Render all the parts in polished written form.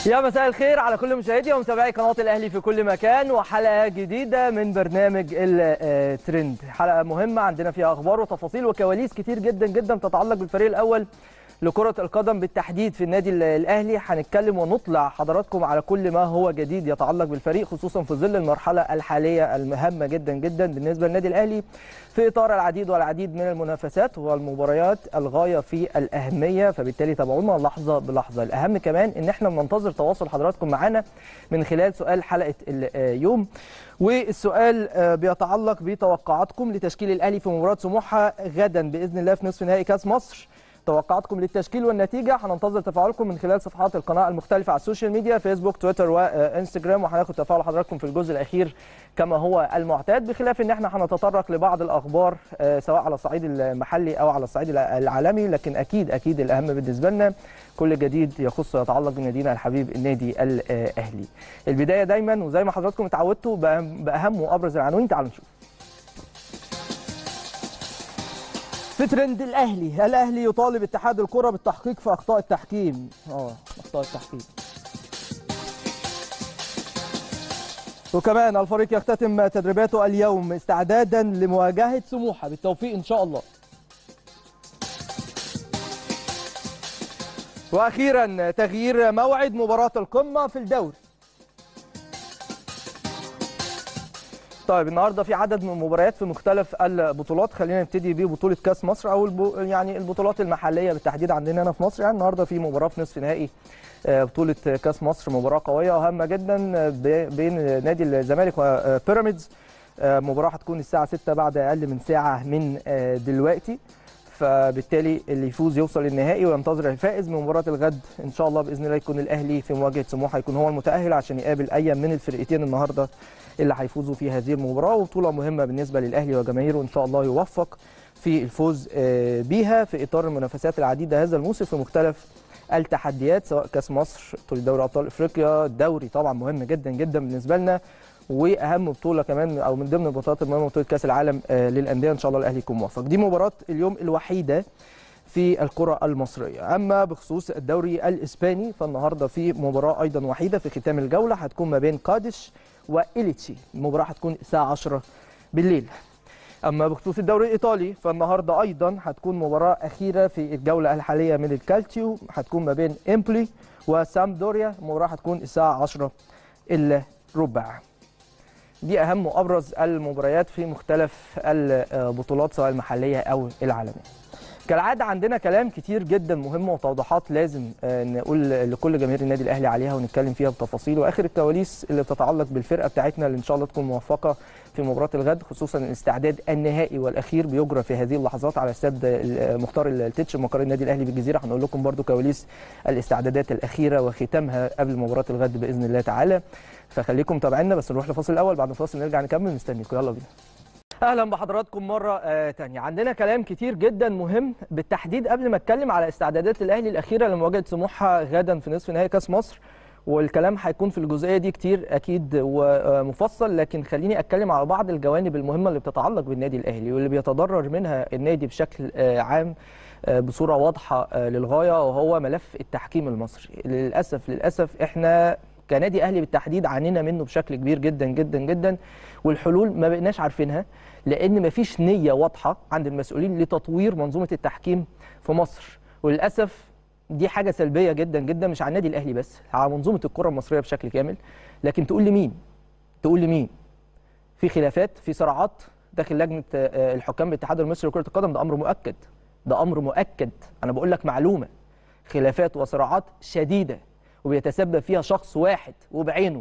يا مساء الخير على كل مشاهدي ومتابعي قناة الأهلي في كل مكان، وحلقة جديدة من برنامج الترند. حلقة مهمة عندنا فيها أخبار وتفاصيل وكواليس كتير جدا جدا تتعلق بالفريق الأول لكرة القدم بالتحديد في النادي الأهلي. هنتكلم ونطلع حضراتكم على كل ما هو جديد يتعلق بالفريق، خصوصا في ظل المرحلة الحالية المهمة جدا جدا بالنسبة للنادي الأهلي في إطار العديد والعديد من المنافسات والمباريات الغاية في الأهمية. فبالتالي تابعونا لحظة بلحظة. الأهم كمان إن احنا بننتظر تواصل حضراتكم معنا من خلال سؤال حلقة اليوم، والسؤال بيتعلق بتوقعاتكم لتشكيل الأهلي في مباراة سموحة غدا بإذن الله في نصف نهائي كأس مصر. توقعاتكم للتشكيل والنتيجه هننتظر تفاعلكم من خلال صفحات القناه المختلفه على السوشيال ميديا فيسبوك تويتر وانستجرام، وهناخد تفاعل حضراتكم في الجزء الاخير كما هو المعتاد، بخلاف ان احنا هنتطرق لبعض الاخبار سواء على الصعيد المحلي او على الصعيد العالمي. لكن اكيد الاهم بالنسبه لنا كل جديد يخص ويتعلق بنادينا الحبيب النادي الاهلي. البدايه دايما وزي ما حضراتكم اتعودتوا باهم وابرز العناوين. تعالوا نشوف. في ترند الأهلي يطالب اتحاد الكرة بالتحقيق في أخطاء التحكيم. أخطاء التحكيم. وكمان الفريق يختتم تدريباته اليوم استعدادا لمواجهة سموحة. بالتوفيق إن شاء الله. وأخيرا تغيير موعد مباراة القمة في الدوري. طيب النهارده في عدد من المباريات في مختلف البطولات. خلينا نبتدي ببطوله كاس مصر او يعني البطولات المحليه بالتحديد عندنا هنا في مصر. يعني النهارده في مباراه في نصف نهائي بطوله كاس مصر، مباراه قويه وهامه جدا بين نادي الزمالك وبيراميدز. مباراه هتكون الساعه 6 بعد اقل من ساعه من دلوقتي، فبالتالي اللي يفوز يوصل للنهائي وينتظر الفائز من مباراه الغد ان شاء الله باذن الله يكون الاهلي في مواجهه سموحه، يكون هو المتاهل عشان يقابل اي من الفرقتين النهارده اللي هيفوزوا في هذه المباراه. وبطوله مهمه بالنسبه للاهلي وجماهيره، وان شاء الله يوفق في الفوز بيها في اطار المنافسات العديده هذا الموسم في مختلف التحديات، سواء كاس مصر، بطوله دوري ابطال افريقيا، الدوري طبعا مهم جدا جدا بالنسبه لنا، واهم بطوله كمان او من ضمن البطولات المهمه بطوله كاس العالم للانديه. ان شاء الله الاهلي يكون موفق. دي مباراه اليوم الوحيده في الكره المصريه. اما بخصوص الدوري الاسباني فالنهارده في مباراه ايضا وحيده في ختام الجوله، هتكون ما بين قادش وإليتشي. المباراه هتكون الساعه 10 بالليل. اما بخصوص الدوري الايطالي فالنهارده ايضا هتكون مباراه اخيره في الجوله الحاليه من الكالتيو، هتكون ما بين امبلي وسامدوريا. المباراه هتكون الساعه 10 الا ربع. دي اهم وابرز المباريات في مختلف البطولات سواء المحليه او العالميه. كالعاده عندنا كلام كتير جدا مهم وتوضيحات لازم نقول لكل جماهير النادي الاهلي عليها ونتكلم فيها بتفاصيل، واخر الكواليس اللي بتتعلق بالفرقه بتاعتنا اللي ان شاء الله تكون موفقه في مباراه الغد، خصوصا الاستعداد النهائي والاخير بيجرى في هذه اللحظات على استاد مختار التتش مقر النادي الاهلي بالجزيره. هنقول لكم برده كواليس الاستعدادات الاخيره وختامها قبل مباراه الغد باذن الله تعالى، فخليكم متابعينا. بس نروح لفاصل الاول، بعد الفاصل نرجع نكمل. مستنيكم، يلا بينا. اهلا بحضراتكم مره ثانيه. عندنا كلام كتير جدا مهم بالتحديد قبل ما اتكلم على استعدادات الاهلي الاخيره لمواجهه سموحه غدا في نصف نهائي كاس مصر، والكلام هيكون في الجزئيه دي كتير اكيد ومفصل، لكن خليني اتكلم على بعض الجوانب المهمه اللي بتتعلق بالنادي الاهلي واللي بيتضرر منها النادي بشكل عام بصوره واضحه للغايه، وهو ملف التحكيم المصري. للاسف احنا كنادي اهلي بالتحديد عانينا منه بشكل كبير جدا جدا جدا، والحلول ما بقناش عارفينها لان مفيش نيه واضحه عند المسؤولين لتطوير منظومه التحكيم في مصر. وللاسف دي حاجه سلبيه جدا جدا مش على النادي الاهلي بس، على منظومه الكره المصريه بشكل كامل. لكن تقول لمين في خلافات، في صراعات داخل لجنه الحكام بالاتحاد المصري لكره القدم. ده امر مؤكد. انا بقول لك معلومه، خلافات وصراعات شديده وبيتسبب فيها شخص واحد وبعينه،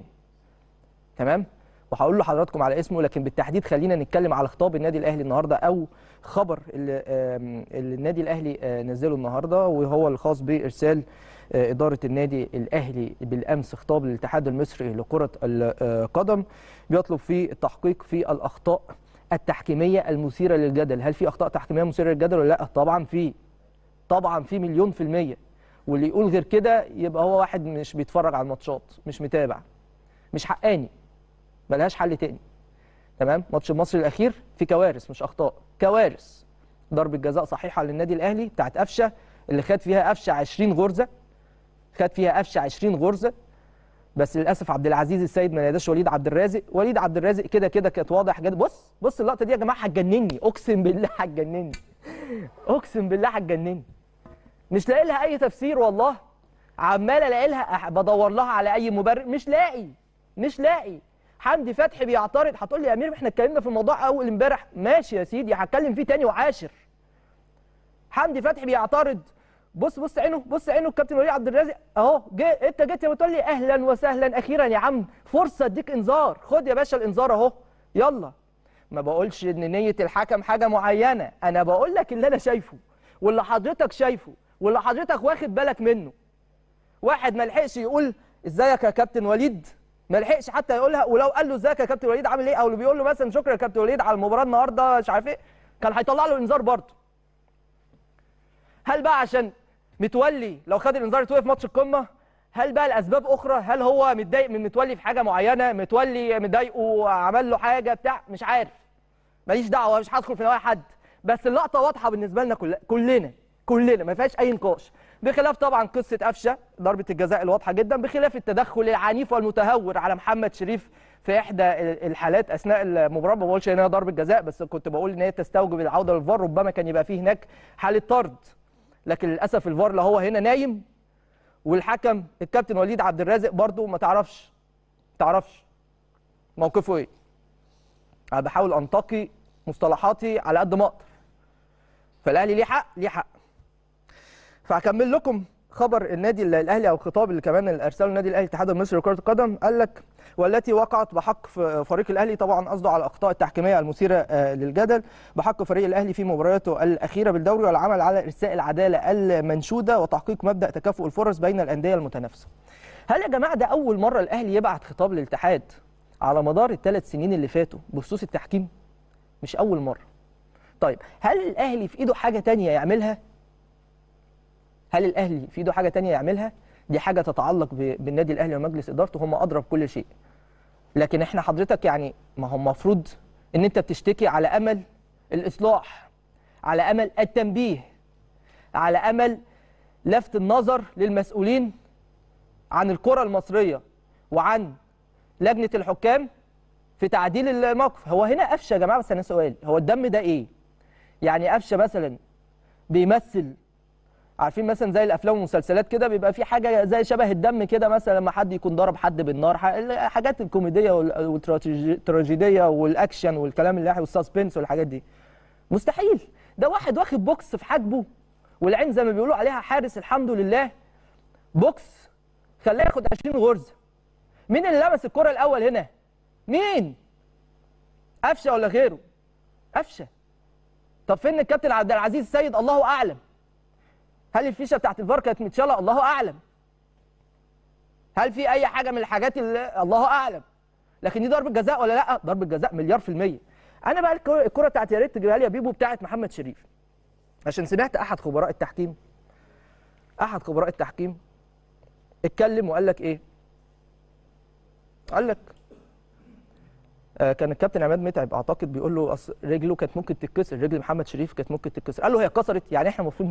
تمام؟ وهقول لحضراتكم على اسمه، لكن بالتحديد خلينا نتكلم على خطاب النادي الاهلي النهارده او خبر اللي النادي الاهلي نزله النهارده، وهو الخاص بارسال اداره النادي الاهلي بالامس خطاب للاتحاد المصري لكره القدم بيطلب فيه التحقيق في الاخطاء التحكيميه المثيره للجدل. هل في اخطاء تحكيميه مثيره للجدل ولا لا؟ طبعا في مليون في الميه. واللي يقول غير كده يبقى هو واحد مش بيتفرج على الماتشات، مش متابع، مش حقاني، ملهاش حل تاني. تمام؟ ماتش المصري الاخير في كوارث مش اخطاء، كوارث. ضربه جزاء صحيحه للنادي الاهلي بتاعت قفشه اللي خد فيها قفشه 20 غرزه، بس للاسف عبد العزيز السيد ما ناداش وليد عبد الرازق. وليد عبد الرازق كده كده كانت واضح جدا. بص اللقطه دي يا جماعه هتجنني، اقسم بالله هتجنني، اقسم بالله هتجنني. مش لاقي لها اي تفسير والله، عمال الاقي لها بدور لها على اي مبرر، مش لاقي. حمدي فتحي بيعترض. هتقول لي يا امير احنا اتكلمنا في الموضوع اول امبارح، ماشي يا سيدي هتكلم فيه تاني وعاشر. حمدي فتحي بيعترض. بص عينه الكابتن وليد عبد الرازق اهو. انت جيت بتقول لي اهلا وسهلا اخيرا يا عم، فرصه اديك انذار، خد يا باشا الانذار اهو يلا. ما بقولش ان نيه الحكم حاجه معينه، انا بقول لك اللي انا شايفه واللي حضرتك شايفه واللي حضرتك واخد بالك منه. واحد ما لحقش يقول ازيك يا كابتن وليد، ما لحقش حتى يقولها، ولو قال له ازيك يا كابتن وليد عامل ايه، او اللي بيقول له مثلا شكرا يا كابتن وليد على المباراه النهارده مش عارف ايه، كان هيطلع له انذار برضه. هل بقى عشان متولي لو خد الانذار يتوقف ماتش القمه؟ هل بقى الاسباب اخرى؟ هل هو متضايق من متولي في حاجه معينه؟ متولي مضايقه عمل له حاجه بتاع مش عارف، ماليش دعوه، مش هدخل في نوايا حد، بس اللقطه واضحه بالنسبه لنا كلنا ما فيهاش اي نقاش. بخلاف طبعا قصه قفشه ضربه الجزاء الواضحه جدا، بخلاف التدخل العنيف والمتهور على محمد شريف في احدى الحالات اثناء المباراه. ما بقولش ان هي ضربه جزاء، بس كنت بقول ان هي تستوجب العوده للفار، ربما كان يبقى فيه هناك حاله طرد، لكن للاسف الفار لا هو هنا نايم، والحكم الكابتن وليد عبد الرازق برضو ما تعرفش موقفه ايه. انا بحاول انتقي مصطلحاتي على قد ما اقدر. فالاهلي ليه حق. فهكمل لكم خبر النادي الاهلي او الخطاب اللي كمان ارسله النادي الاهلي الاتحاد المصري لكره القدم. قال لك والتي وقعت بحق فريق الاهلي، طبعا قصده على الاخطاء التحكيميه المثيره للجدل بحق فريق الاهلي في مبارياته الاخيره بالدوري، والعمل على ارساء العداله المنشوده وتحقيق مبدا تكافؤ الفرص بين الانديه المتنافسه. هل يا جماعه ده اول مره الاهلي يبعت خطاب للاتحاد على مدار الثلاث سنين اللي فاتوا بخصوص التحكيم؟ مش اول مره. طيب هل الاهلي في ايده حاجه ثانيه يعملها؟ دي حاجه تتعلق بالنادي الاهلي ومجلس ادارته، هم ادرى بكل شيء. لكن احنا حضرتك يعني ما هو المفروض ان انت بتشتكي على امل الاصلاح، على امل التنبيه، على امل لفت النظر للمسؤولين عن الكره المصريه وعن لجنه الحكام في تعديل الموقف. هو هنا قفشه يا جماعه، بس انا سؤال، هو الدم ده ايه؟ يعني قفشه مثلا بيمثل، عارفين مثلا زي الافلام والمسلسلات كده بيبقى في حاجه زي شبه الدم كده، مثلا لما حد يكون ضرب حد بالنار، الحاجات الكوميديه والتراجيديه والاكشن والكلام اللي والسسبنس والحاجات دي. مستحيل. ده واحد واخد بوكس في حاجبه والعين زي ما بيقولوا عليها حارس، الحمد لله بوكس خلاه ياخد 20 غرزه. مين اللي لمس الكره الاول هنا؟ مين؟ قفشه ولا غيره؟ قفشه. طب فين الكابتن عبد العزيز السيد؟ الله اعلم. هل الفيشه بتاعت الفار كانت متشاله؟ الله اعلم. هل في اي حاجه من الحاجات اللي الله اعلم. لكن دي ضربه جزاء ولا لا؟ ضربه جزاء مليار في الميه. انا بقى الكره بتاعت يا ريت تجيبها لي يا بيبو بتاعت محمد شريف، عشان سمعت احد خبراء التحكيم اتكلم وقال لك ايه؟ قال لك كان الكابتن عماد متعب اعتقد بيقول له رجله كانت ممكن تتكسر، رجل محمد شريف كانت ممكن تتكسر. قال له هي اتكسرت؟ يعني احنا المفروض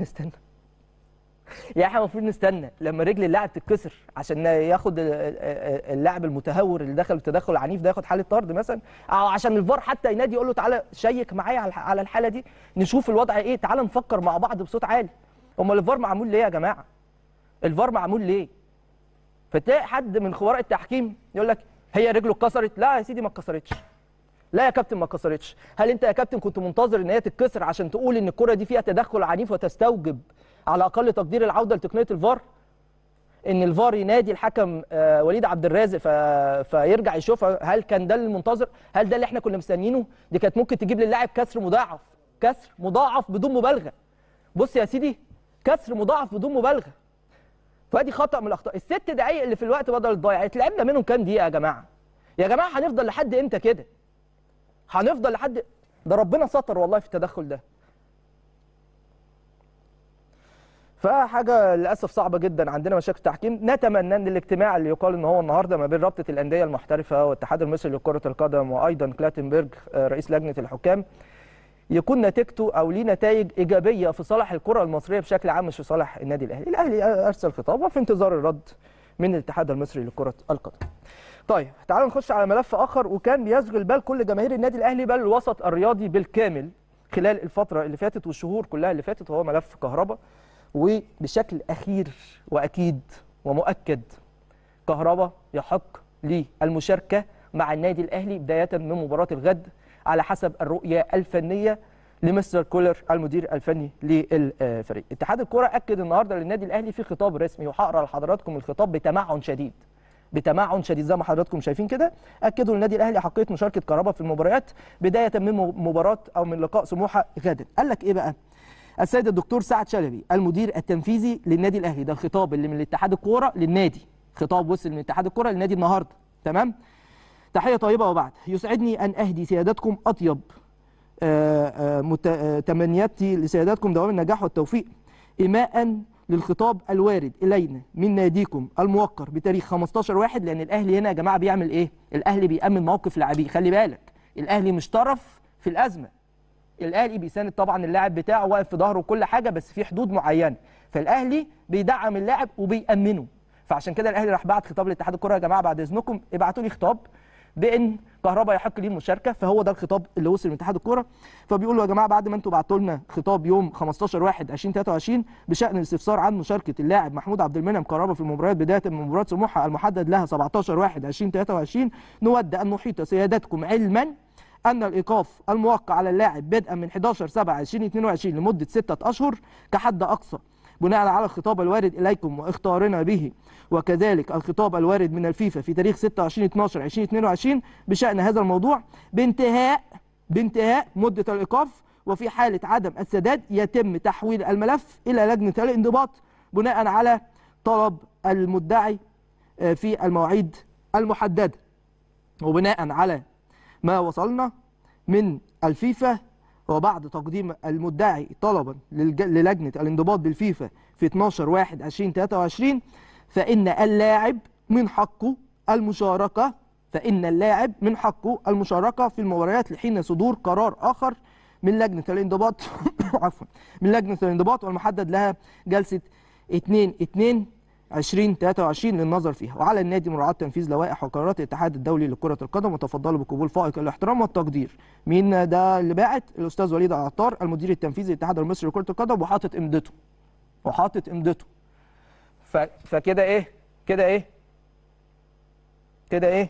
نستنى لما رجل اللاعب تتكسر عشان ياخد اللاعب المتهور اللي دخل التدخل العنيف ده ياخد حاله طرد مثلا، او عشان الفار حتى ينادي يقول له تعالى شيك معايا على الحاله دي نشوف الوضع ايه، تعالى نفكر مع بعض بصوت عالي. امال الفار معمول ليه يا جماعه؟ الفار معمول ليه؟ فتلاقي حد من خبراء التحكيم يقول لك هي رجله اتكسرت. لا يا سيدي ما اتكسرتش. لا يا كابتن ما اتكسرتش. هل انت يا كابتن كنت منتظر ان هي تتكسر عشان تقول ان الكره دي فيها تدخل عنيف وتستوجب على اقل تقدير العوده لتقنيه الفار؟ ان الفار ينادي الحكم وليد عبد الرازق فيرجع يشوفها؟ هل كان ده المنتظر؟ هل ده اللي احنا كنا مستنيينه؟ دي كانت ممكن تجيب للاعب كسر مضاعف بدون مبالغه. بص يا سيدي، كسر مضاعف بدون مبالغه. فادي خطا من الاخطاء. الست دقائق اللي في الوقت بدل الضايع اتلعبنا منهم كام دقيقه يا جماعه؟ يا جماعه هنفضل لحد امتى كده؟ هنفضل لحد ده ربنا ستر والله في التدخل ده. فحاجه للاسف صعبه جدا، عندنا مشاكل تحكيم. نتمنى ان الاجتماع اللي يقال ان هو النهارده ما بين رابطه الانديه المحترفه والاتحاد المصري لكره القدم وايضا كلاتنبرج رئيس لجنه الحكام يكون نتيجته او ليه نتائج ايجابيه في صالح الكره المصريه بشكل عام، مش في صالح النادي الاهلي. الاهلي ارسل خطاب وفي انتظار الرد من الاتحاد المصري لكره القدم. طيب تعالوا نخش على ملف اخر وكان بيشغل بال كل جماهير النادي الاهلي بل الوسط الرياضي بالكامل خلال الفتره اللي فاتت والشهور كلها اللي فاتت، وهو ملف كهربا. وبشكل اخير واكيد ومؤكد كهربا يحق للمشاركه مع النادي الاهلي بدايه من مباراه الغد على حسب الرؤيه الفنيه لمستر كولر المدير الفني للفريق. اتحاد الكره اكد النهارده للنادي الاهلي في خطاب رسمي، وهقرا لحضراتكم الخطاب بتمعن شديد زي ما حضراتكم شايفين كده. اكدوا للنادي الاهلي حقيه مشاركه كهربا في المباريات بدايه من مباراه او من لقاء سموحه غدا. قال لك ايه بقى؟ السيد الدكتور سعد شلبي المدير التنفيذي للنادي الاهلي، ده الخطاب اللي من الاتحاد الكوره للنادي، خطاب وصل من اتحاد الكوره للنادي النهارده. تمام؟ تحيه طيبه وبعد. يسعدني ان اهدي سيادتكم اطيب تمنياتي لسيادتكم دوام النجاح والتوفيق إيماء للخطاب الوارد إلينا من ناديكم الموقر بتاريخ 15/1، لأن الأهلي هنا يا جماعة بيعمل إيه؟ الأهلي بيأمن موقف لاعبيه، خلي بالك الأهلي مش طرف في الأزمة. الأهلي بيساند طبعا اللاعب بتاعه، واقف في ظهره وكل حاجة، بس في حدود معينة، فالأهلي بيدعم اللاعب وبيأمنه. فعشان كده الأهلي راح بعت خطاب لاتحاد الكرة، يا جماعة بعد إذنكم ابعتوا لي خطاب بان كهربا يحق ليه المشاركه. فهو ده الخطاب اللي وصل من اتحاد الكوره. فبيقولوا يا جماعه بعد ما انتم بعتوا لنا خطاب يوم 15/1/2023 بشان الاستفسار عن مشاركه اللاعب محمود عبد المنعم كهربا في المباريات بدايه من مباراه سموحه المحدد لها 17/1/2023، نود ان نحيط سيادتكم علما ان الايقاف الموقع على اللاعب بدءا من 11/7/2022 لمده 6 اشهر كحد اقصى بناء على الخطاب الوارد اليكم واختارنا به، وكذلك الخطاب الوارد من الفيفا في تاريخ 26/12/2022 بشأن هذا الموضوع بانتهاء مدة الإيقاف، وفي حالة عدم السداد يتم تحويل الملف إلى لجنة الانضباط بناء على طلب المدعي في المواعيد المحددة. وبناء على ما وصلنا من الفيفا وبعد تقديم المدعي طلبا للجنة الانضباط بالفيفا في 12/1/2023 فإن اللاعب من حقه المشاركة في المباريات لحين صدور قرار آخر من لجنة الانضباط عفوا من لجنة الانضباط والمحدد لها جلسة 2/2/2023 للنظر فيها. وعلى النادي مراعاة تنفيذ لوائح وقرارات الاتحاد الدولي لكرة القدم وتفضلوا بقبول فائق الاحترام والتقدير. مين ده اللي باعت؟ الأستاذ وليد العطار المدير التنفيذي للاتحاد المصري لكرة القدم، وحاطط امضته. فكده ايه؟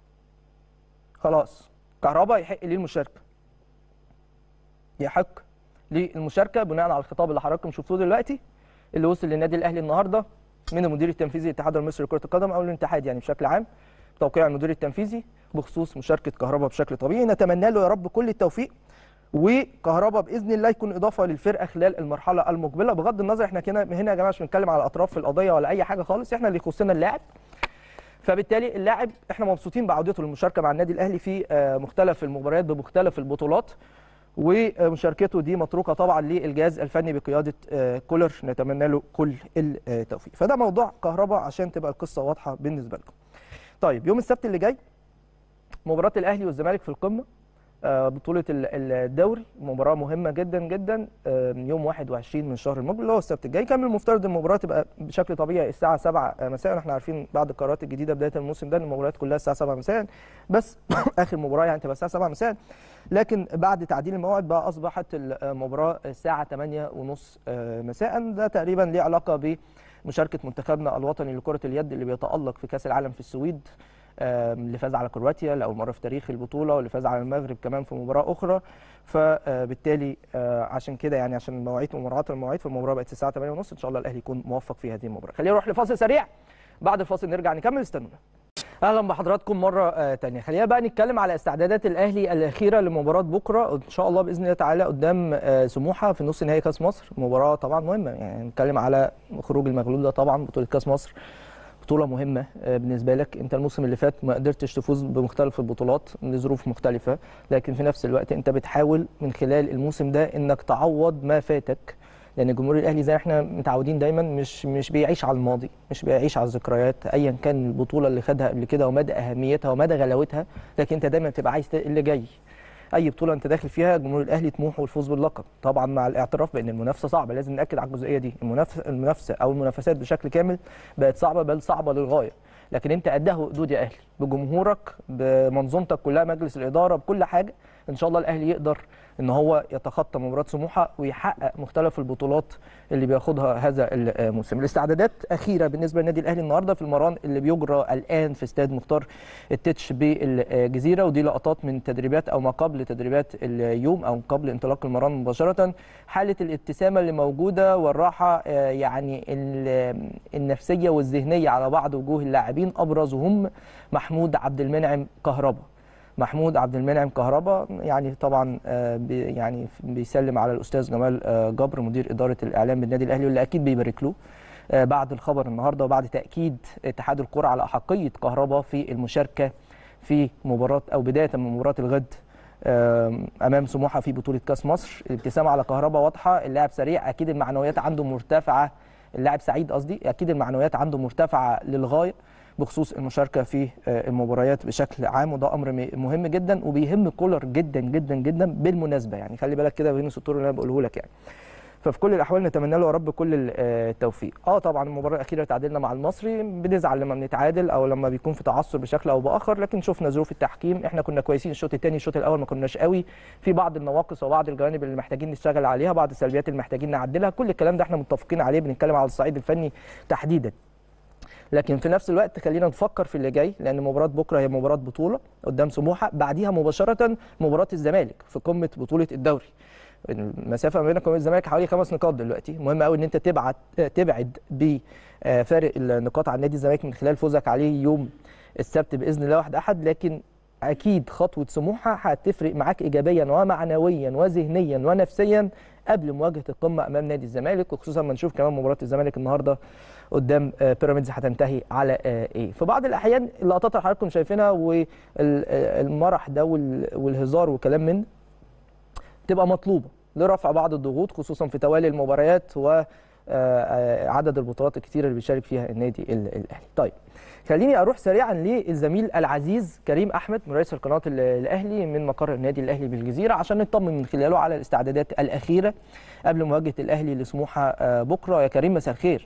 خلاص كهربا يحق ليه المشاركة بناء على الخطاب اللي حضراتكم شفتوه دلوقتي اللي وصل للنادي الاهلي النهارده من المدير التنفيذي للاتحاد المصري لكرة القدم او الاتحاد يعني بشكل عام، توقيع المدير التنفيذي بخصوص مشاركة كهربا بشكل طبيعي. نتمنى له يا رب كل التوفيق، وكهربا باذن الله يكون اضافه للفرقه خلال المرحله المقبله. بغض النظر احنا هنا يا جماعه مش بنتكلم على اطراف في القضيه ولا اي حاجه خالص، احنا اللي يخصنا اللاعب. فبالتالي اللاعب احنا مبسوطين بعودته للمشاركه مع النادي الاهلي في مختلف المباريات بمختلف البطولات، ومشاركته دي متروكه طبعا للجهاز الفني بقياده كولر، نتمنى له كل التوفيق. فده موضوع كهربا عشان تبقى القصه واضحه بالنسبه لكم. طيب يوم السبت اللي جاي مباراه الاهلي والزمالك في القمه، بطوله الدوري، مباراه مهمه جدا جدا يوم 21 من الشهر المقبل اللي هو السبت الجاي. كان من المفترض المباراه تبقى بشكل طبيعي الساعه 7 مساء، احنا عارفين بعد القرارات الجديده بدايه الموسم ده ان المباريات كلها الساعه 7 مساء، بس اخر مباراه يعني تبقى الساعه 7 مساء، لكن بعد تعديل الموعد بقى اصبحت المباراه الساعه 8:30 مساء. ده تقريبا ليه علاقه بمشاركه منتخبنا الوطني لكره اليد اللي بيتالق في كاس العالم في السويد، اللي فاز على كرواتيا لاول مره في تاريخ البطوله، واللي فاز على المغرب كمان في مباراه اخرى. فبالتالي عشان كده يعني عشان المواعيد ومراعاه المواعيد، فالمباراه بقت الساعه 8:30 ان شاء الله الاهلي يكون موفق في هذه المباراه. خلينا نروح لفاصل سريع، بعد الفاصل نرجع نكمل، استنونا. اهلا بحضراتكم مره ثانيه. خلينا بقى نتكلم على استعدادات الاهلي الاخيره لمباراه بكره ان شاء الله باذن الله تعالى قدام سموحه في نص نهائي كاس مصر. مباراه طبعا مهمه، يعني نتكلم على خروج المغلوب ده، طبعا بطوله كاس مصر بطوله مهمه بالنسبه لك. انت الموسم اللي فات ما قدرتش تفوز بمختلف البطولات لظروف مختلفه، لكن في نفس الوقت انت بتحاول من خلال الموسم ده انك تعوض ما فاتك، لان الجمهور الاهلي زي احنا متعودين دايما مش بيعيش على الماضي، مش بيعيش على الذكريات ايا كان البطوله اللي خدها قبل كده ومدى اهميتها ومدى غلاوتها، لكن انت دايما بتبقى عايز اللي جاي. اي بطوله انت داخل فيها جمهور الاهلي طموحه الفوز باللقب، طبعا مع الاعتراف بان المنافسه صعبه، لازم ناكد على الجزئيه دي. المنافسه او المنافسات بشكل كامل بقت صعبه، بل صعبه للغايه، لكن انت قدها وقدود يا اهلي، بجمهورك بمنظومتك كلها، مجلس الاداره، بكل حاجه. ان شاء الله الاهلي يقدر ان هو يتخطى مباراه سموحه ويحقق مختلف البطولات اللي بياخدها هذا الموسم. الاستعدادات اخيره بالنسبه للنادي الاهلي النهارده في المران اللي بيجرى الان في استاد مختار التتش بالجزيره، ودي لقطات من تدريبات او ما قبل تدريبات اليوم او قبل انطلاق المران مباشره. حاله الابتسامه اللي موجوده والراحه يعني النفسيه والذهنيه على بعض وجوه اللاعبين، ابرزهم محمود عبد المنعم كهربا. محمود عبد المنعم كهربا يعني طبعا يعني بيسلم على الاستاذ جمال جبر مدير اداره الاعلام بالنادي الاهلي، واللي اكيد بيبارك له بعد الخبر النهارده وبعد تاكيد اتحاد الكره على احقيه كهربا في المشاركه في مباراه او بدايه من مباراه الغد امام سموحه في بطوله كاس مصر. الابتسامه على كهربا واضحه، اللاعب سريع، اكيد المعنويات عنده مرتفعه، اللاعب سعيد قصدي، اكيد المعنويات عنده مرتفعه للغايه بخصوص المشاركه في المباريات بشكل عام، وده امر مهم جدا وبيهم كولر جدا جدا جدا بالمناسبه. يعني خلي بالك كده وهنا السطور اللي انا بقوله لك يعني. ففي كل الاحوال نتمنى له يا رب كل التوفيق. طبعا المباراه الاخيره تعادلنا مع المصري، بنزعل لما بنتعادل او لما بيكون في تعثر بشكل او باخر، لكن شفنا ظروف التحكيم، احنا كنا كويسين الشوط الثاني، الشوط الاول ما كناش قوي، في بعض النواقص وبعض الجوانب اللي محتاجين نشتغل عليها، بعض السلبيات اللي محتاجين نعدلها، كل الكلام ده احنا متفقين عليه، بنتكلم على الصعيد الفني تحديدا. لكن في نفس الوقت خلينا نفكر في اللي جاي، لان مباراه بكره هي مباراه بطوله قدام سموحه، بعديها مباشره مباراه الزمالك في قمه بطوله الدوري. المسافه ما بينك وبين الزمالك حوالي 5 نقاط دلوقتي، مهم قوي ان انت تبعد بفارق النقاط عن نادي الزمالك من خلال فوزك عليه يوم السبت باذن الله 1/1. لكن اكيد خطوه سموحه هتفرق معاك ايجابيا ومعنويا وذهنيا ونفسيا قبل مواجهه القمه امام نادي الزمالك، وخصوصا ما نشوف كمان مباراه الزمالك النهارده قدام بيراميدز هتنتهي على ايه. في بعض الاحيان اللقطات اللي حضراتكم شايفينها والمرح ده والهزار وكلام من تبقى مطلوبه لرفع بعض الضغوط، خصوصا في توالي المباريات وعدد البطولات الكثيره اللي بيشارك فيها النادي الاهلي. طيب خليني اروح سريعا للزميل العزيز كريم احمد رئيس القناه الاهلي من مقر النادي الاهلي بالجزيره، عشان نطمن من خلاله على الاستعدادات الاخيره قبل مواجهه الاهلي لسموحه بكره. يا كريم مساء الخير.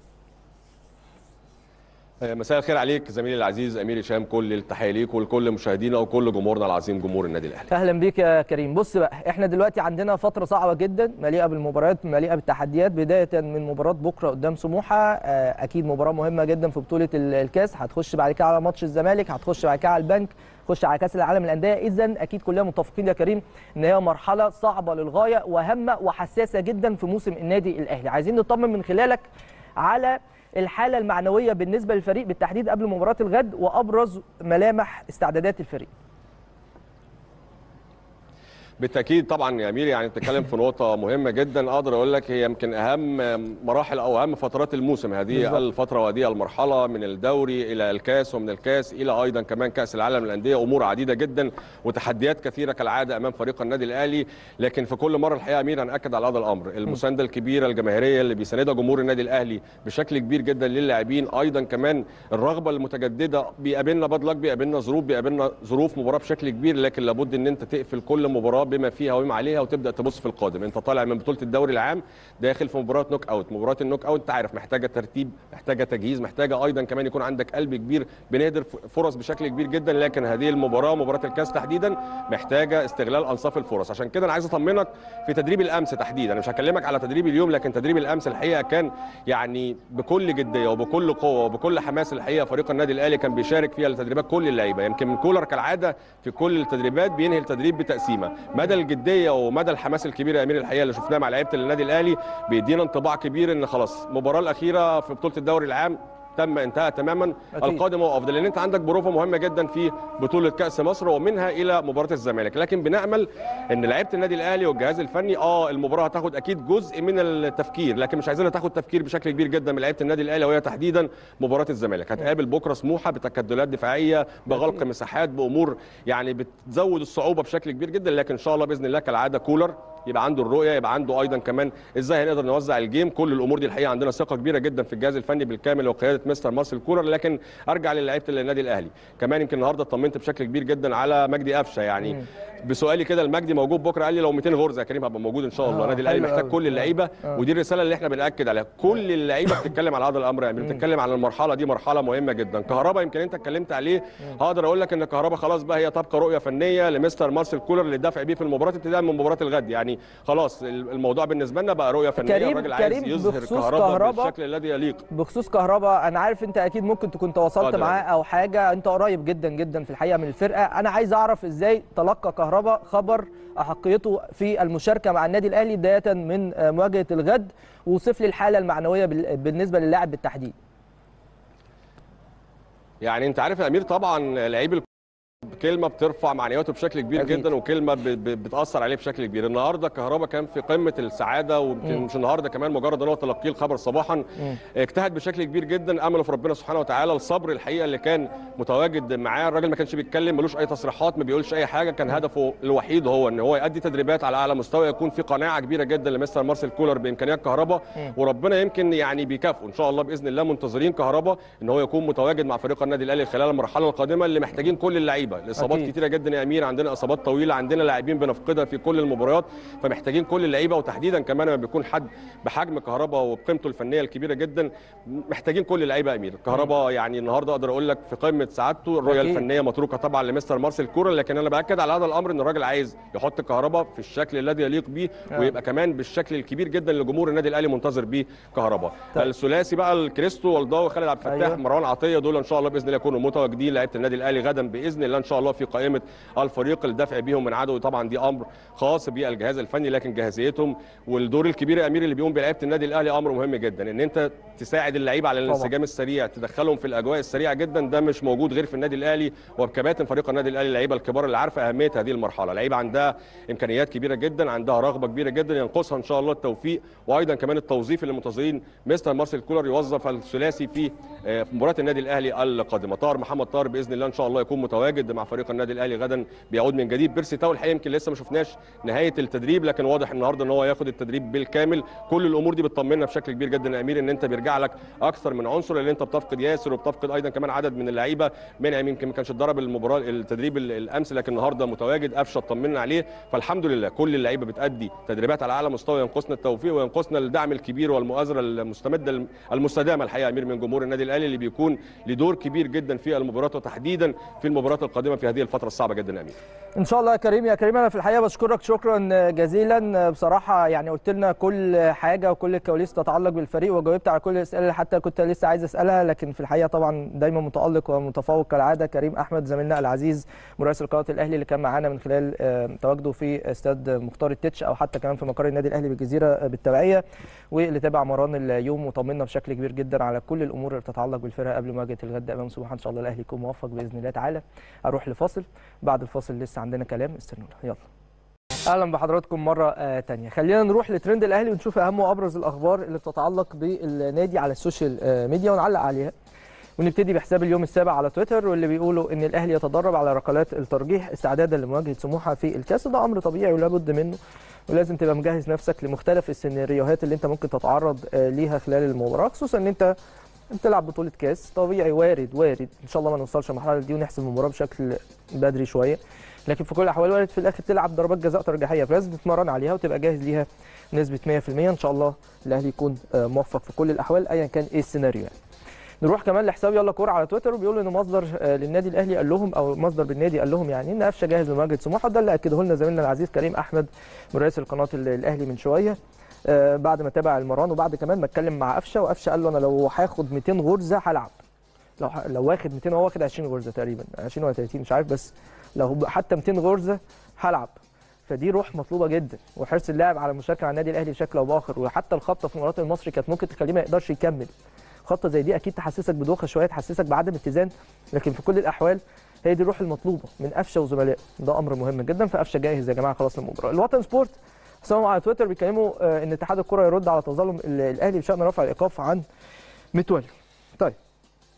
مساء الخير عليك زميلي العزيز امير هشام، كل التحيه ليك ولكل مشاهدينا وكل جمهورنا العظيم جمهور النادي الاهلي. اهلا بيك يا كريم. بص بقى، احنا دلوقتي عندنا فتره صعبه جدا مليئه بالمباريات مليئه بالتحديات، بدايه من مباراه بكره قدام سموحه، اكيد مباراه مهمه جدا في بطوله الكاس، هتخش بعد كده على ماتش الزمالك، هتخش بعد كده على البنك، تخش على كاس العالم للانديه. اذا اكيد كلنا متفقين يا كريم ان هي مرحله صعبه للغايه وهامه وحساسه جدا في موسم النادي الاهلي. عايزين نطمن من خلالك على الحالة المعنوية بالنسبة للفريق بالتحديد قبل مباراة الغد وأبرز ملامح استعدادات الفريق. بالتاكيد طبعا يا امير، يعني بتتكلم في نقطه مهمه جدا، اقدر اقول لك هي يمكن اهم مراحل او اهم فترات الموسم، هذه بالزبط. الفتره وهذه المرحله من الدوري الى الكاس، ومن الكاس الى ايضا كمان كاس العالم للانديه، امور عديده جدا وتحديات كثيره كالعاده امام فريق النادي الاهلي. لكن في كل مره الحقيقه امير هنأكد على هذا الامر، المسانده الكبيره الجماهيريه اللي بيساندها جمهور النادي الاهلي بشكل كبير جدا للاعبين، ايضا كمان الرغبه المتجدده، بيقابلنا باد لك، بيقابلنا ظروف مباراه بشكل كبير، لكن لابد ان انت تقفل كل مباراه بما فيها وبما عليها وتبدا تبص في القادم. انت طالع من بطوله الدوري العام داخل في مباراه نوك اوت، مباراه النوك اوت انت عارف محتاجه ترتيب، محتاجه تجهيز، محتاجه ايضا كمان يكون عندك قلب كبير، بنهدر فرص بشكل كبير جدا، لكن هذه المباراه مباراه الكاس تحديدا محتاجه استغلال انصاف الفرص. عشان كده انا عايز اطمنك في تدريب الامس تحديدا، انا مش هكلمك على تدريب اليوم، لكن تدريب الامس الحقيقه كان يعني بكل جديه وبكل قوه وبكل حماس. الحقيقه فريق النادي الاهلي كان بيشارك فيها التدريبات كل اللعيبه، يمكن من كولر كالعاده في كل التدريبات بينهي التدريب بتقسيمه. مدى الجديه ومدى الحماس الكبير يا امير الحقيقه اللي شفناه مع لعيبه النادي الاهلي بيدينا انطباع كبير ان خلاص المباراه الاخيره في بطوله الدوري العام انتهى تماما، القادم هو افضل، لان انت عندك بروفه مهمه جدا في بطوله كاس مصر ومنها الى مباراه الزمالك. لكن بنامل ان لعيبه النادي الاهلي والجهاز الفني المباراه هتاخد اكيد جزء من التفكير، لكن مش عايزينها تاخد تفكير بشكل كبير جدا من لعيبه النادي الاهلي، وهي تحديدا مباراه الزمالك. هتقابل بكره سموحه بتكتلات دفاعيه، بغلق مساحات، بامور يعني بتزود الصعوبه بشكل كبير جدا، لكن ان شاء الله باذن الله كالعاده كولر يبقى عنده الرؤيه، يبقى عنده ايضا كمان ازاي هنقدر نوزع الجيم. كل الامور دي الحقيقه عندنا ثقه كبيره جدا في الجهاز الفني بالكامل وقياده مستر مارسيل كولر. لكن ارجع للاعيبه النادي الاهلي كمان، يمكن النهارده اطمنت بشكل كبير جدا على مجدي قفشه. يعني بسؤالي كده المجدي موجود بكره، قال لي لو 200 غرزه يا كريم هبقى موجود ان شاء الله. النادي الاهلي محتاج كل اللعيبه، ودي الرساله اللي احنا بناكد عليها. كل اللعيبه بتتكلم على هذا الامر، يعني بتتكلم على المرحله دي مرحله مهمه جدا. كهربا يمكن انت اتكلمت عليه، هقدر اقول لك ان كهربا خلاص بقى هي تبقى رؤيه فنيه لمستر مارسيل كولر للدفع بيه في المباراه ابتداء من مباراه الغد. يعني خلاص الموضوع بالنسبه لنا بقى رؤيه فنيه، الراجل عايز يظهر كهربا بالشكل الذي يليق. بخصوص كهربا انا عارف انت اكيد ممكن تكون تواصلت معاه او حاجه، انت قريب جدا جدا في الحقيقه من الفرقه. انا عايز اعرف ازاي تلقى كهربا خبر احقيته في المشاركه مع النادي الاهلي بدايه من مواجهه الغد، ووصف لي الحاله المعنويه بالنسبه للاعب بالتحديد. يعني انت عارف يا امير طبعا لعيب كلمه بترفع معنوياته بشكل كبير أكيد. جدا، وكلمه بتاثر عليه بشكل كبير. النهارده كهربا كان في قمه السعاده، ويمكن مش النهارده كمان، مجرد ان هو تلقيه الخبر صباحا اجتهد بشكل كبير جدا، امله في ربنا سبحانه وتعالى. الصبر الحقيقه اللي كان متواجد معاه، الراجل ما كانش بيتكلم، ملوش اي تصريحات، ما بيقولش اي حاجه، كان هدفه الوحيد هو ان هو يؤدي تدريبات على اعلى مستوى، يكون في قناعه كبيره جدا لمستر مارسيل كولر بامكانيات كهربا، وربنا يمكن يعني بيكافئه ان شاء الله باذن الله. منتظرين كهربا ان هو يكون متواجد مع فريق النادي الاهلي خلال المرحله القادمه اللي محتاجين كل اللعيبه. الاصابات كتيره جدا يا امير، عندنا اصابات طويله، عندنا لاعبين بنفقدها في كل المباريات، فمحتاجين كل اللعيبه، وتحديدا كمان لما بيكون حد بحجم كهربا وبقيمته الفنيه الكبيره جدا محتاجين كل اللعيبه يا امير. كهربا يعني النهارده اقدر اقول لك في قمه سعادته، الرؤيه الفنيه متروكه طبعا لمستر مارسيل كولر، لكن انا باكد على هذا الامر ان الراجل عايز يحط كهربا في الشكل الذي يليق به، ويبقى كمان بالشكل الكبير جدا اللي جمهور النادي الاهلي منتظر بيه كهربا. الثلاثي بقى الكريستو والضاوي خالد عبد الفتاح مروان عطيه، دول ان شاء الله باذن الله يكونوا متواجدين لعيبه النادي الاهلي غدا باذن الله ان شاء الله في قائمه الفريق الدفع بيهم من عدو. طبعا دي امر خاص بالجهاز الفني، لكن جاهزيتهم والدور الكبير يا امير اللي بيقوم بلعيبه النادي الاهلي امر مهم جدا، ان انت تساعد اللعيبه على الانسجام السريع، تدخلهم في الاجواء السريعه جدا. ده مش موجود غير في النادي الاهلي وبكباتن فريق النادي الاهلي، اللعيبه الكبار اللي عارفه اهميه هذه المرحله. لعيبه عندها امكانيات كبيره جدا، عندها رغبه كبيره جدا، ينقصها ان شاء الله التوفيق وايضا كمان التوظيف اللي منتظرين مستر مارسيل كولر يوظف الثلاثي في مباراه النادي الاهلي القادمه. طاهر محمد طاهر باذن الله ان شاء الله يكون متواجد مع فريق النادي الاهلي غدا، بيعود من جديد. بيرسي تاو الحقيقه يمكن لسه ما شفناش نهايه التدريب، لكن واضح النهارده ان هو ياخد التدريب بالكامل. كل الامور دي بتطمنا بشكل كبير جدا يا امير، ان انت بيرجع لك اكثر من عنصر، اللي انت بتفقد ياسر وبتفقد ايضا كمان عدد من اللعيبه. منعم يمكن ما كانش اتدرب المباراه التدريب الامس، لكن النهارده متواجد. قفشه اطمنا عليه، فالحمد لله كل اللعيبه بتادي تدريبات على اعلى مستوى. ينقصنا التوفيق وينقصنا الدعم الكبير والمؤازره المستمده المستدامه الحقيقه يا امير من جمهور النادي الاهلي، اللي بيكون له دور كبير جدا في المباراه وتحديدا في المباراه القادمه في هذه الفتره الصعبه جدا يا امير. ان شاء الله يا كريم. يا كريم انا في الحقيقه بشكرك شكرا جزيلا، بصراحه يعني قلت لنا كل حاجه وكل الكواليس تتعلق بالفريق، وجاوبت على كل الاسئله اللي حتى كنت لسه عايز اسالها، لكن في الحقيقه طبعا دايما متالق ومتفوق كالعاده. كريم احمد زميلنا العزيز مراسل قناه الاهلي اللي كان معانا من خلال تواجده في استاد مختار التتش او حتى كمان في مقر النادي الاهلي بالجزيره بالتبعيه، واللي تابع مران اليوم وطمنا بشكل كبير جدا على كل الامور اللي تتعلق بالفرقه قبل مواجهه الغد امام سموحه. ان شاء الله الاهلي يكون موفق باذن الله تعالى. اروح لفاصل، بعد الفاصل لسه عندنا كلام، استنونا يلا. اهلا بحضراتكم مره ثانيه. خلينا نروح لترند الاهلي ونشوف اهم وابرز الاخبار اللي بتتعلق بالنادي على السوشيال ميديا ونعلق عليها. ونبتدي بحساب اليوم السابع على تويتر، واللي بيقولوا ان الاهلي يتدرب على ركلات الترجيح استعدادا لمواجهه سموحه في الكاس. ده امر طبيعي ولا بد منه، ولازم تبقى مجهز نفسك لمختلف السيناريوهات اللي انت ممكن تتعرض ليها خلال المباراه، خصوصا ان انت بتلعب بطوله كاس. طبيعي وارد ان شاء الله ما نوصلش للمرحله دي ونحسم المباراه بشكل بدري شويه، لكن في كل الاحوال وارد في الاخر تلعب ضربات جزاء ترجيحيه، فلازم تتمرن عليها وتبقى جاهز ليها بنسبه 100%. ان شاء الله الاهلي يكون موفق في كل الاحوال ايا كان ايه السيناريو يعني. نروح كمان لحساب يلا كوره على تويتر، وبيقولوا ان مصدر للنادي الاهلي قال لهم، او مصدر بالنادي قال لهم يعني ان قفشه جاهز لمواجهه سموحه. ده اللي اكده لنا زميلنا العزيز كريم احمد مراسل قناه الاهلي من شويه، بعد ما تابع المران وبعد كمان ما اتكلم مع قفشه، وقفشه قال له انا لو هاخد 200 غرزه هلعب. لو واخد 200، هو واخد 20 غرزه تقريبا، 20 ولا 30 مش عارف، بس لو حتى 200 غرزه هلعب. فدي روح مطلوبه جدا، وحرص اللاعب على المشاركه على النادي الاهلي بشكل او باخر. وحتى الخبطه في مباراه المصري كانت ممكن تخليه ما يقدرش يكمل. خطه زي دي اكيد تحسسك بدوخه شويه، تحسسك بعدم اتزان، لكن في كل الاحوال هي دي الروح المطلوبه من قفشه وزملائه. ده امر مهم جدا، فقفشه جاهز يا جماعه خلاص للمباراه. الوطن سبورت سواء على تويتر بيتكلموا ان اتحاد الكره يرد على تظلم الاهلي بشان رفع الايقاف عن متولي. طيب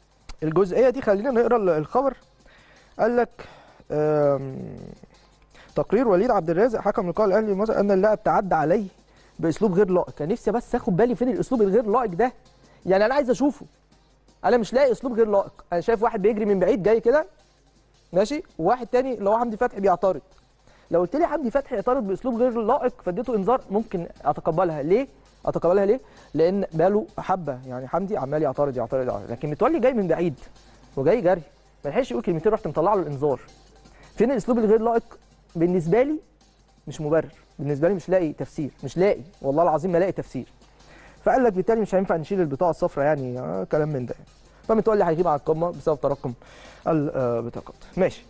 الجزئيه دي خلينا نقرا الخبر. قال لك تقرير وليد عبد الرازق حكم لقاء الاهلي مثلا ان اللاعب تعدى عليه باسلوب غير لائق. كان نفسي بس اخد بالي فين الاسلوب الغير لائق ده، يعني انا عايز اشوفه، انا مش لاقي اسلوب غير لائق. انا شايف واحد بيجري من بعيد جاي كده ماشي، وواحد تاني اللي هو حمدي فتحي بيعترض. لو قلت لي حمدي فتحي يعترض باسلوب غير لائق فاديته انذار ممكن اتقبلها. ليه؟ اتقبلها ليه؟ لان بقاله حبه يعني حمدي عمال يعترض يعترض يعترض، لكن متولي جاي من بعيد وجاي جري ما لحقش يقول كلمتين رحت مطلع له الانذار. فين الاسلوب الغير لائق؟ بالنسبه لي مش مبرر، بالنسبه لي مش لاقي تفسير، مش لاقي والله العظيم ما لاقي تفسير. فقال لك بالتالي مش هينفع نشيل البطاقه الصفراء يعني كلام من ده. فمتولي هيغيب عن القمه بسبب تراكم البطاقات. ماشي.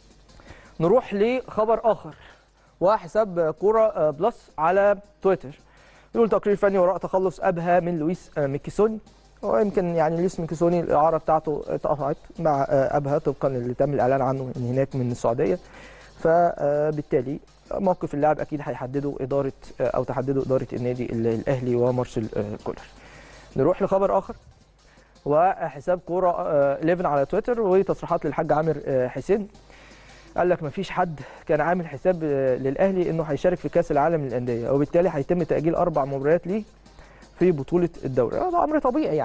نروح لخبر اخر وحساب كوره بلس على تويتر يقول تقرير فني وراء تخلص ابها من لويس ميكيسوني. ويمكن يعني لويس ميكيسوني الاعاره بتاعته اتقطعت مع ابها طبقا اللي تم الاعلان عنه من هناك من السعوديه، فبالتالي موقف اللاعب اكيد هيحدده اداره او تحدده اداره النادي الاهلي ومارسيل كولر. نروح لخبر اخر وحساب كوره 11 على تويتر وتصريحات للحاج عامر حسين. قال لك مفيش حد كان عامل حساب للاهلي انه هيشارك في كاس العالم للانديه، وبالتالي هيتم تاجيل 4 مباريات ليه في بطوله الدوري. ده امر طبيعي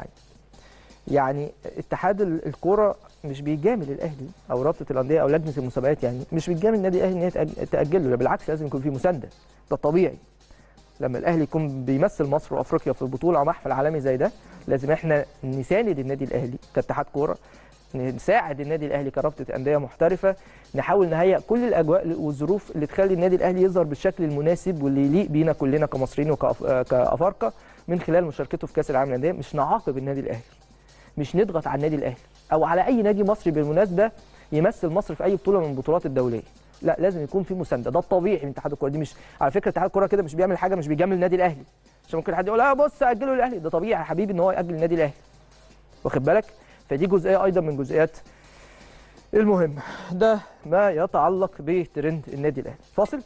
يعني اتحاد الكوره مش بيجامل الاهلي او رابطه الانديه او لجنه المسابقات، يعني مش بيجامل النادي الاهلي ان هي تاجله، بالعكس لازم يكون في مسانده. ده الطبيعي لما الاهلي يكون بيمثل مصر وافريقيا في بطوله او محفل عالمي زي ده، لازم احنا نساند النادي الاهلي كاتحاد كوره، نساعد النادي الاهلي كرابطه انديه محترفه، نحاول نهيئ كل الاجواء والظروف اللي تخلي النادي الاهلي يظهر بالشكل المناسب واللي يليق بينا كلنا كمصريين وكافارقه من خلال مشاركته في كاس العالم للانديه. مش نعاقب النادي الاهلي، مش نضغط على النادي الاهلي او على اي نادي مصري بالمناسبه يمثل مصر في اي بطوله من البطولات الدوليه. لا، لازم يكون في مسانده. ده الطبيعي من اتحاد الكوره. دي مش على فكره اتحاد الكوره كده مش بيعمل حاجه، مش بيجامل النادي الاهلي عشان ممكن حد يقول لا بص اجلوا الاهلي. ده طبيعي يا حبيبي ان هو ياجل النادي الاهلي، واخد بالك؟ فدي جزئيه ايضا من جزئيات المهم. ده ما يتعلق بترند النادي الاهلي. فاصل،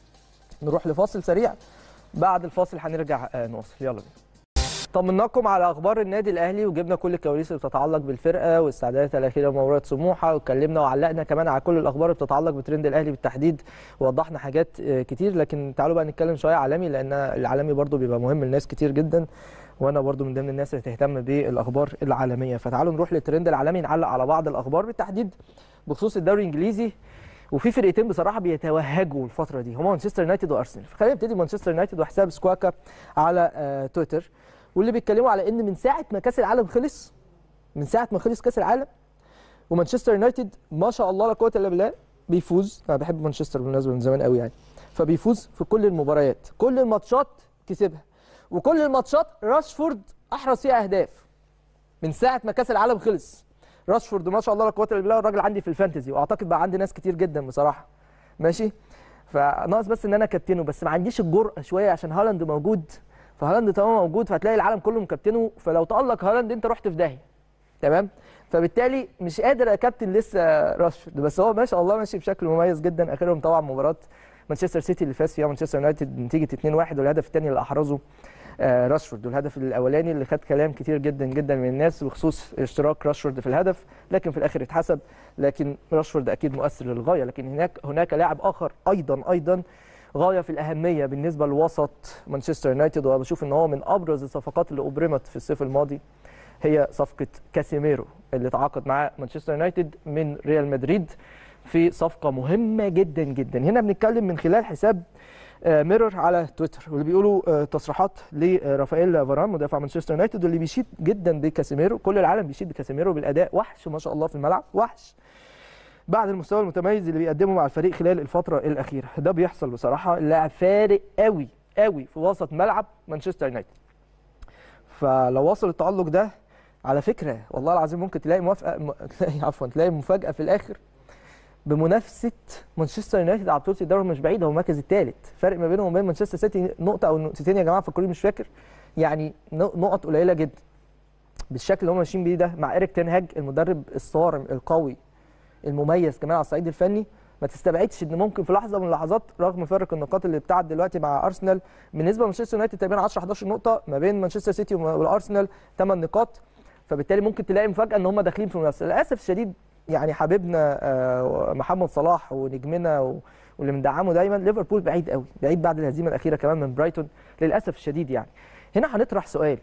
نروح لفاصل سريع، بعد الفاصل هنرجع نواصل. يلا بينا. طمناكم على اخبار النادي الاهلي وجبنا كل الكواليس اللي بتتعلق بالفرقه واستعداداتها الاخيره لمباراه سموحه، واتكلمنا وعلقنا كمان على كل الاخبار اللي بتتعلق بترند الاهلي بالتحديد، ووضحنا حاجات كتير. لكن تعالوا بقى نتكلم شويه عالمي، لان العالمي برضو بيبقى مهم لناس كتير جدا، وانا برضو من ضمن الناس اللي تهتم بالاخبار العالميه. فتعالوا نروح للترند العالمي، نعلق على بعض الاخبار بالتحديد بخصوص الدوري الانجليزي. وفي فرقتين بصراحه بيتوهجوا الفتره دي، هما مانشستر يونايتد وارسنال. فخلينا نبتدي بمانشستر يونايتد وحساب سكواكا على تويتر، واللي بيتكلموا على ان من ساعه ما كاس العالم خلص، من ساعه ما خلص كاس العالم ومانشستر يونايتد ما شاء الله لا قوه الا بالله بيفوز. انا بحب مانشستر بالمناسبه من زمان قوي يعني. فبيفوز في كل المباريات، كل الماتشات كسبها، وكل الماتشات راشفورد احرز فيها اهداف. من ساعه ما كاس العالم خلص راشفورد ما شاء الله لا قوه الا بالله، الراجل عندي في الفانتزي، واعتقد بقى عندي ناس كتير جدا بصراحه. ماشي، فناقص بس ان انا كابتنه، بس ما عنديش الجرأه شويه عشان هالاند موجود. فهالاند طالما موجود فهتلاقي العالم كله مكابتنه، فلو تألق هالاند انت رحت في داهيه. تمام؟ فبالتالي مش قادر اكابتن لسه راشفورد، بس هو ما شاء الله ماشي بشكل مميز جدا. اخرهم طبعا مباراه مانشستر سيتي اللي فاز فيها مانشستر يونايتد بنتيجه 2-1، والهدف الثاني اللي احرزه راشفورد، والهدف الاولاني اللي خد كلام كتير جدا جدا من الناس بخصوص اشتراك راشفورد في الهدف، لكن في الاخر اتحسب. لكن راشفورد اكيد مؤثر للغايه. لكن هناك لاعب اخر ايضا غايه في الاهميه بالنسبه لوسط مانشستر يونايتد، وبشوف ان هو من ابرز الصفقات اللي ابرمت في الصيف الماضي، هي صفقه كاسيميرو اللي تعاقد مع مانشستر يونايتد من ريال مدريد في صفقه مهمه جدا جدا. هنا بنتكلم من خلال حساب ميرور على تويتر، واللي بيقولوا تصريحات لرافائيل فاران مدافع مانشستر يونايتد، واللي بيشيد جدا بكاسيميرو. كل العالم بيشيد بكاسيميرو بالاداء، وحش ما شاء الله في الملعب، وحش بعد المستوى المتميز اللي بيقدمه مع الفريق خلال الفتره الاخيره. ده بيحصل بصراحه، اللاعب فارق قوي قوي في وسط ملعب مانشستر يونايتد. فلو وصل التألق ده على فكره والله العظيم ممكن تلاقي تلاقي مفاجاه في الاخر بمنافسه مانشستر يونايتد على بطوله الدوري. مش بعيد، هو المركز الثالث، فرق ما بينهم وبين مانشستر سيتي نقطه او نقطتين يا جماعه، فكروني مش فاكر، يعني نقط قليله جدا. بالشكل اللي هم ماشيين بيه ده مع إيريك تين هاج المدرب الصارم القوي المميز كمان على الصعيد الفني، ما تستبعدش ان ممكن في لحظه من اللحظات رغم فرق النقاط اللي ابتعد دلوقتي مع ارسنال بالنسبه لمانشستر يونايتد تقريبا 10 11 نقطه، ما بين مانشستر سيتي والارسنال 8 نقاط، فبالتالي ممكن تلاقي مفاجاه ان هم داخلين في المنافسه. للاسف الشديد يعني حبيبنا محمد صلاح ونجمنا واللي مدعمه دايما، ليفربول بعيد قوي، بعيد بعد الهزيمه الاخيره كمان من برايتون للاسف الشديد. يعني هنا هنطرح سؤال،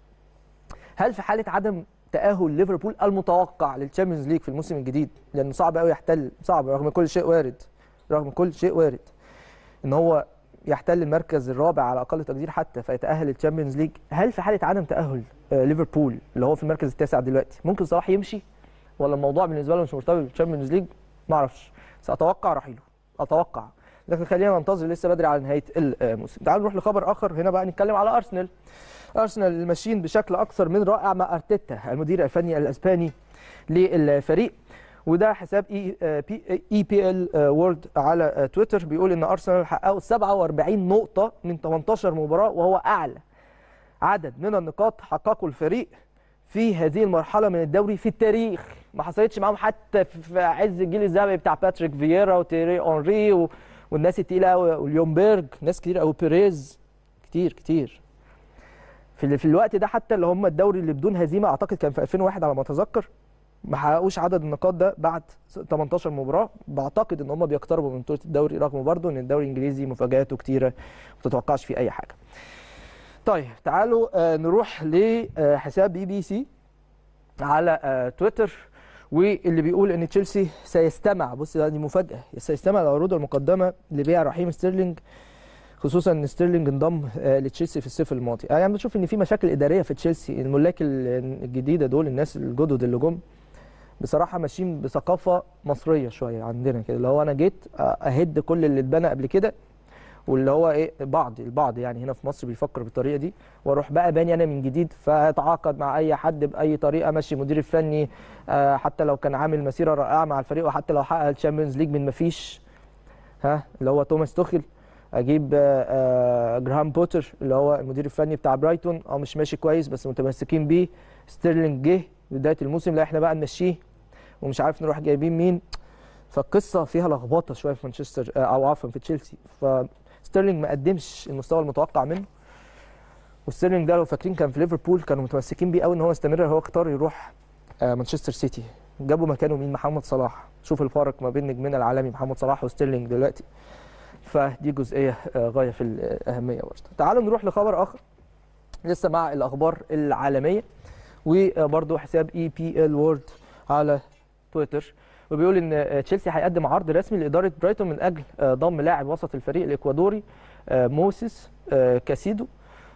هل في حاله عدم تاهل ليفربول المتوقع للتشامبيونز ليج في الموسم الجديد، لانه صعب قوي يحتل، صعب رغم كل شيء وارد، رغم كل شيء وارد ان هو يحتل المركز الرابع على اقل تقدير حتى فيتاهل للتشامبيونز ليج، هل في حاله عدم تاهل ليفربول اللي هو في المركز التاسع دلوقتي ممكن صلاح يمشي، ولا الموضوع بالنسبه له مش مرتبط بالتشامبيونز ليج؟ ما اعرفش، ساتوقع رحيله، اتوقع، لكن خلينا ننتظر، لسه بدري على نهايه الموسم. تعالوا نروح لخبر اخر، هنا بقى نتكلم على ارسنال. ارسنال ماشيين بشكل اكثر من رائع مع ارتيتا المدير الفني الاسباني للفريق، وده حساب اي بي ال وورلد على تويتر بيقول ان ارسنال حققوا 47 نقطه من 18 مباراه، وهو اعلى عدد من النقاط حققه الفريق في هذه المرحله من الدوري في التاريخ. ما حصلتش معاهم حتى في عز الجيل الذهبي بتاع باتريك فييرا وتيري اونري والناس التقيله قوي واليومبرج، ناس كتير قوي، بيريز، كتير في الوقت ده، حتى اللي هم الدوري اللي بدون هزيمه اعتقد كان في 2001 على ما اتذكر، ما حققوش عدد النقاط ده بعد 18 مباراه. بعتقد ان هم بيقتربوا من بطوله الدوري، رغم برضه ان الدوري الانجليزي مفاجاته كتيره ما تتوقعش فيه اي حاجه. طيب تعالوا نروح لحساب بي بي سي على تويتر، واللي بيقول ان تشيلسي سيستمع، بص دي مفاجاه، سيستمع للعروض المقدمه لبيع رحيم ستيرلينج، خصوصا ان ستيرلينج انضم لتشيلسي في الصيف الماضي. يعني بشوف ان في مشاكل اداريه في تشيلسي، الملاك الجديده دول، الناس الجدد اللي جم بصراحه ماشيين بثقافه مصريه شويه عندنا كده، اللي هو انا جيت اهد كل اللي اتبنى قبل كده، واللي هو ايه البعض يعني هنا في مصر بيفكر بالطريقه دي، واروح بقى باني انا من جديد، فاتعاقد مع اي حد باي طريقه، ماشي مدير الفني حتى لو كان عامل مسيره رائعه مع الفريق، وحتى لو حقق الشامبيونز ليج من مفيش، اللي هو توماس توخيل، اجيب جراهام بوتر اللي هو المدير الفني بتاع برايتون، مش ماشي كويس بس متمسكين بيه، ستيرلينج جه بدايه الموسم، لا احنا بقى نمشيه ومش عارف نروح جايبين مين، فالقصه فيها لخبطه شويه في مانشستر او عفوا في تشيلسي. ستيرلينج ما قدمش المستوى المتوقع منه، وستيرلينج ده لو فاكرين كان في ليفربول كانوا متمسكين بيه قوي ان هو يستمر، هو اختار يروح مانشستر سيتي، جابوا مكانه مين؟ محمد صلاح. شوف الفارق ما بين نجمنا العالمي محمد صلاح وستيرلينج دلوقتي، فدي جزئيه غايه في الاهميه برضه. تعالوا نروح لخبر اخر لسه مع الاخبار العالميه، وبرضه حساب اي بي ال وورد على تويتر، وبيقول ان تشيلسي هيقدم عرض رسمي لاداره برايتون من اجل ضم لاعب وسط الفريق الاكوادوري موسيس كاسيدو،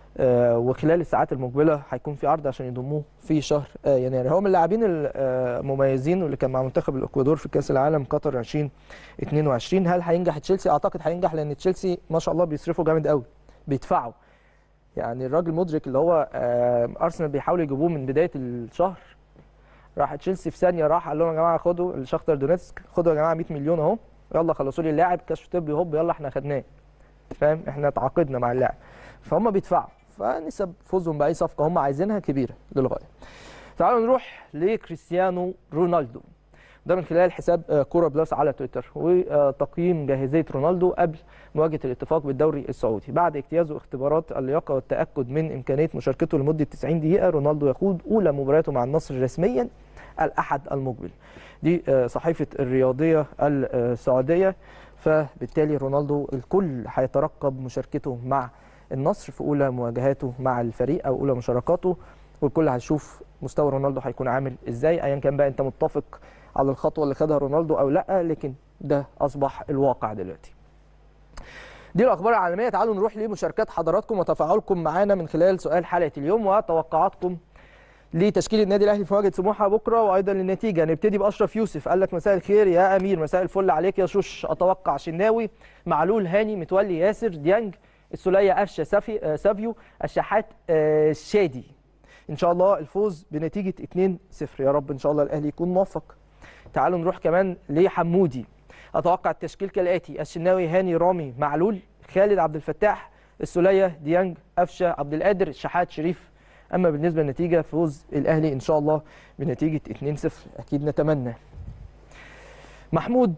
وخلال الساعات المقبله هيكون في عرض عشان يضموه في شهر يناير. هو من اللاعبين المميزين واللي كان مع منتخب الاكوادور في كاس العالم قطر 2022. هل هينجح تشيلسي؟ اعتقد هينجح، لان تشيلسي ما شاء الله بيصرفوا جامد قوي، بيدفعوا، يعني الراجل مدرك اللي هو ارسنال بيحاولوا يجيبوه من بدايه الشهر، راح تشيلسي في ثانيه راح قال لهم يا جماعه خدوا الشختر دونيتسك، خدوا يا جماعه 100 مليون اهو، يلا خلصوا لي اللاعب، كشف طبي هوب يلا احنا خدناه، فاهم، احنا تعاقدنا مع اللاعب، فهم بيدفعوا، فنسب فوزهم باي صفقه هم عايزينها كبيره للغايه. تعالوا نروح لكريستيانو رونالدو، ده من خلال حساب كوره بلس على تويتر، وتقييم جاهزيه رونالدو قبل مواجهه الاتفاق بالدوري السعودي. بعد اجتيازه اختبارات اللياقه والتاكد من امكانيه مشاركته لمده 90 دقيقه، رونالدو يخوض اولى مبارياته مع النصر رسميا الاحد المقبل. دي صحيفه الرياضيه السعوديه، فبالتالي رونالدو الكل هيترقب مشاركته مع النصر في اولى مواجهاته مع الفريق او اولى مشاركاته، والكل هيشوف مستوى رونالدو هيكون عامل ازاي، ايا كان بقى انت متفق على الخطوه اللي خدها رونالدو او لا، لكن ده اصبح الواقع دلوقتي. دي الاخبار العالميه. تعالوا نروح لمشاركات حضراتكم وتفاعلكم معانا من خلال سؤال حلقه اليوم وتوقعاتكم لتشكيل النادي الاهلي في مواجهه سموحه بكره، وايضا للنتيجه. نبتدي باشرف يوسف، قال لك مساء الخير يا امير. مساء الفل عليك يا شوش. اتوقع شناوي، معلول، هاني، متولي، ياسر، ديانج، السوليه، قفشه، سافيو، الشحات، شادي. ان شاء الله الفوز بنتيجه 2-0 يا رب، ان شاء الله الاهلي يكون موفق. تعالوا نروح كمان لحمودي، اتوقع التشكيل كالاتي: الشناوي، هاني، رامي، معلول، خالد، عبد الفتاح، السوليه، ديانج، قفشه، عبد القادر، الشحات، شريف. اما بالنسبه للنتيجه فوز الاهلي ان شاء الله بنتيجه 2-0 اكيد نتمنى. محمود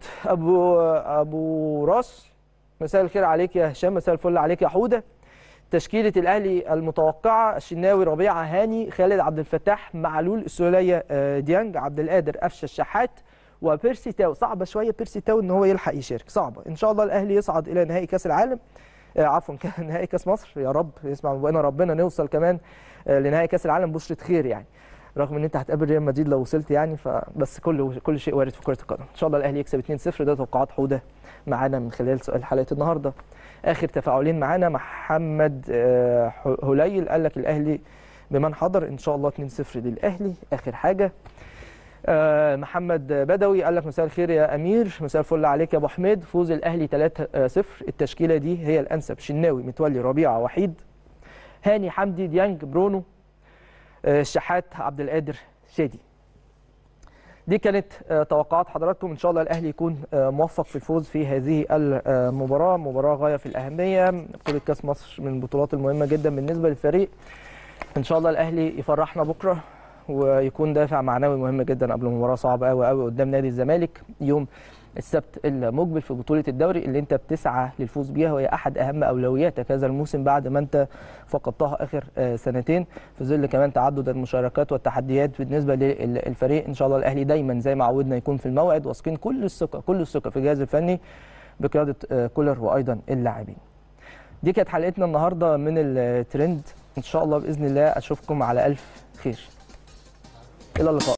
ابو راس، مساء الخير عليك يا هشام. مساء الفل عليك يا حوده. تشكيله الاهلي المتوقعه: الشناوي، ربيعه، هاني، خالد، عبد الفتاح، معلول، السوليه، ديانج، عبد القادر، قفشه، الشحات، وبيرسي تاو صعبه شويه، بيرسي تاو ان هو يلحق يشارك صعبه. ان شاء الله الاهلي يصعد الى نهائي كاس العالم، عفوا نهائي كاس مصر، يا رب يسمع بقنا ربنا نوصل كمان لنهائي كاس العالم، بشرة خير يعني، رغم ان انت هتقابل ريال مدريد لو وصلت يعني، فبس كل شيء وارد في كره القدم. ان شاء الله الاهلي يكسب 2-0. ده توقعات حوده معانا من خلال سؤال حلقه النهارده. اخر تفاعلين معانا، محمد هليل قال لك الاهلي بمن حضر، ان شاء الله 2-0 للاهلي. اخر حاجه محمد بدوي قال لك مساء الخير يا امير، مساء الفل عليك يا ابو حميد، فوز الاهلي 3-0. التشكيله دي هي الانسب، شناوي، متولي، ربيعه، وحيد، هاني، حمدي، ديانج، برونو، الشحات، عبد القادر، شادي. دي كانت توقعات حضراتكم. ان شاء الله الاهلي يكون موفق في الفوز في هذه المباراه، مباراه غايه في الاهميه، بطوله كاس مصر من البطولات المهمه جدا بالنسبه للفريق. ان شاء الله الاهلي يفرحنا بكره ويكون دافع معنوي مهم جدا قبل مباراه صعبه قوي قوي قدام نادي الزمالك يوم السبت المقبل في بطوله الدوري اللي انت بتسعى للفوز بيها، وهي احد اهم اولوياتك هذا الموسم بعد ما انت فقدتها اخر سنتين، في ظل كمان تعدد المشاركات والتحديات بالنسبه للفريق. ان شاء الله الاهلي دايما زي ما عودنا يكون في الموعد، واثقين كل الثقه في الجهاز الفني بقياده كولر وايضا اللاعبين. دي كانت حلقتنا النهارده من الترند، ان شاء الله باذن الله اشوفكم على الف خير. الى اللقاء.